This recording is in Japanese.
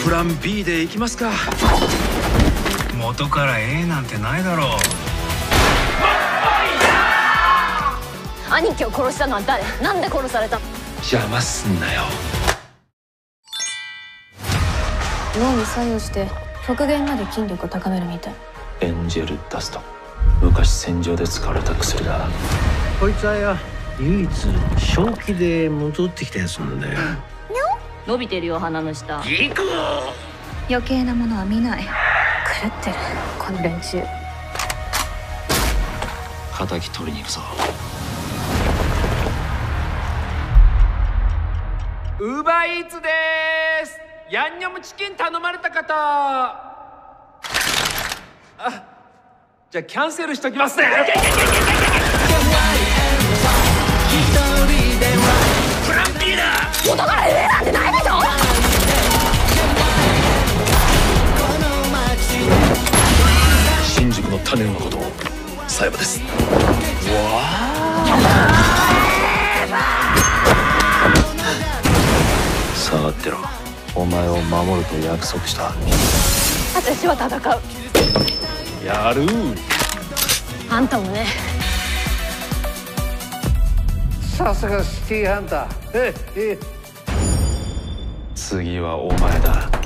プラン B でいきますか。元から A なんてないだろう。 兄貴を殺したのは誰？なんで殺されたの？ 邪魔すんなよ。 脳に作用して極限まで筋力を高めるみたい。 エンジェルダスト、昔戦場で使われた薬だ。 こいつは唯一正気で戻ってきたやつなんだよ。 伸びてるよ鼻の下。 余計なものは見ない。 狂ってるこの連中。 敵取りに行くぞ。 ウーバーイーツでーす。ヤンニョムチキン頼まれた方。じゃあキャンセルしときますね。プラン B だ。 元から A なんてないでしょ。 新宿の種のことをサエバです。下がってろ。お前を守ると約束した。 私は戦う。 やる。 あんたもね。 さすがシティーハンター。 次はお前だ。